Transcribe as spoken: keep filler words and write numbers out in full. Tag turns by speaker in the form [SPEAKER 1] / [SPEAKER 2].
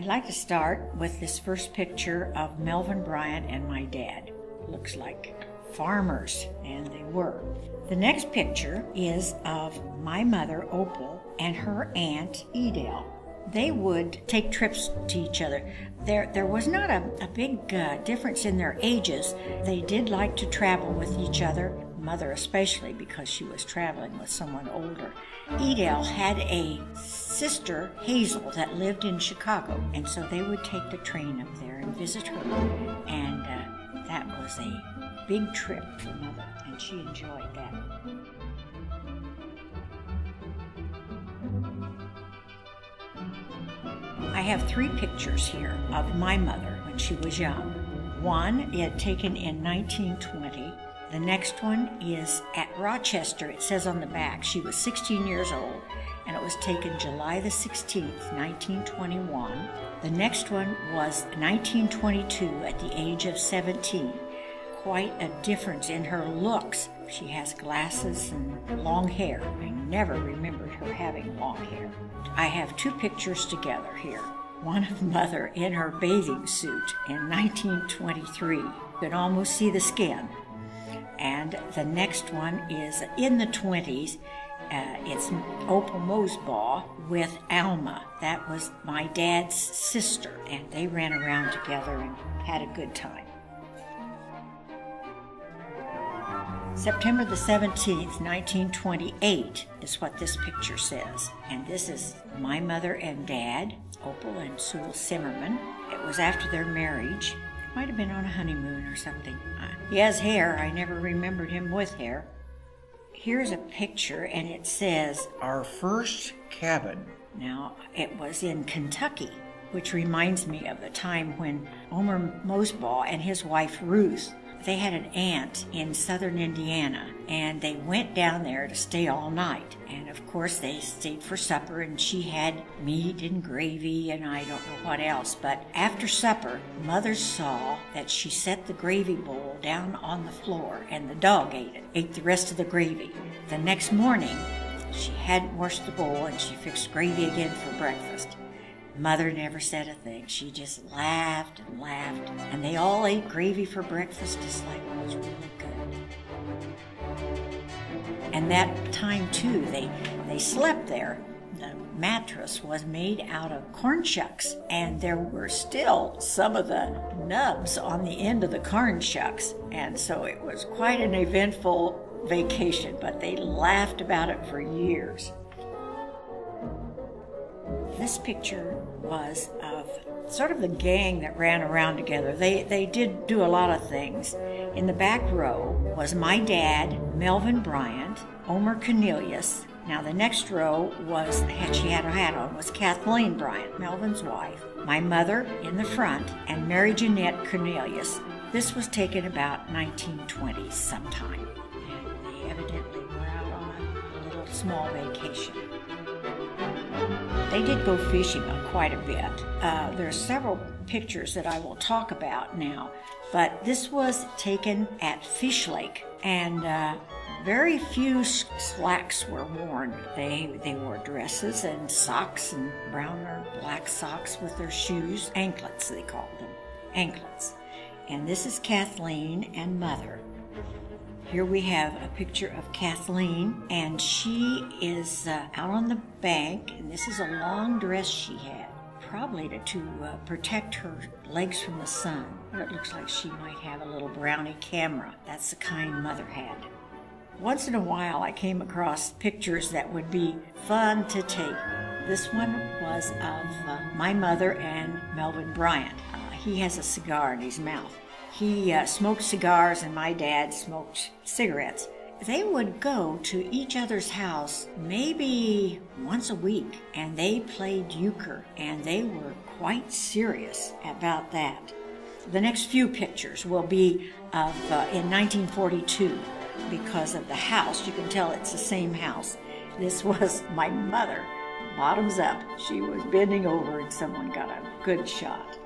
[SPEAKER 1] I'd like to start with this first picture of Melvin Bryant and my dad. Looks like farmers, and they were. The next picture is of my mother, Opal, and her aunt, Edel. They would take trips to each other. There, there was not a, a big uh, difference in their ages. They did like to travel with each other, mother especially because she was traveling with someone older. Edel had a sister, Hazel, that lived in Chicago, and so they would take the train up there and visit her, and uh, that was a big trip for mother, and she enjoyed that. I have three pictures here of my mother when she was young. One is taken in nineteen twenty. The next one is at Rochester. It says on the back she was sixteen years old, and it was taken July the sixteenth, nineteen twenty-one. The next one was nineteen twenty-two at the age of seventeen. Quite a difference in her looks. She has glasses and long hair. I never remembered her having long hair. I have two pictures together here. One of mother in her bathing suit in nineteen twenty-three. You can almost see the skin. And the next one is in the twenties. Uh, it's Opal Mosbaugh with Alma. That was my dad's sister, and they ran around together and had a good time. September the seventeenth, nineteen twenty-eight is what this picture says. And this is my mother and dad, Opal and Sewell Simmermon. It was after their marriage. Might have been on a honeymoon or something. Uh, he has hair. I never remembered him with hair. Here's a picture, and it says,
[SPEAKER 2] "Our first cabin."
[SPEAKER 1] Now, it was in Kentucky, which reminds me of the time when Omer Mosbaugh and his wife Ruth, they had an aunt in southern Indiana, and they went down there to stay all night. And of course they stayed for supper, and she had meat and gravy and I don't know what else. But after supper, mother saw that she set the gravy bowl down on the floor, and the dog ate it, ate the rest of the gravy. The next morning, she hadn't washed the bowl, and she fixed gravy again for breakfast. Mother never said a thing. She just laughed and laughed, and they all ate gravy for breakfast just like it was really good. And that time, too, they, they slept there. The mattress was made out of corn shucks, and there were still some of the nubs on the end of the corn shucks, and so it was quite an eventful vacation, but they laughed about it for years. This picture was of sort of the gang that ran around together. They they did do a lot of things. In the back row was my dad, Melvin Bryant, Omer Cornelius. Now the next row was, she had her hat on, was Kathleen Bryant, Melvin's wife. My mother in the front, and Mary Jeanette Cornelius. This was taken about nineteen twenty sometime. And they evidently were out on a little small vacation. They did go fishing quite a bit. Uh, there are several pictures that I will talk about now, but this was taken at Fish Lake, and uh, very few slacks were worn. They, they wore dresses and socks, and brown or black socks with their shoes, anklets they called them, anklets. And this is Kathleen and mother. Here we have a picture of Kathleen, and she is uh, out on the bank, and this is a long dress she had, probably to, to uh, protect her legs from the sun. But it looks like she might have a little brownie camera. That's the kind mother had. Once in a while I came across pictures that would be fun to take. This one was of uh, my mother and Melvin Bryant. Uh, he has a cigar in his mouth. He uh, smoked cigars, and my dad smoked cigarettes. They would go to each other's house maybe once a week, and they played euchre, and they were quite serious about that. The next few pictures will be of uh, in nineteen forty-two, because of the house. You can tell it's the same house. This was my mother, bottoms up. She was bending over, and someone got a good shot.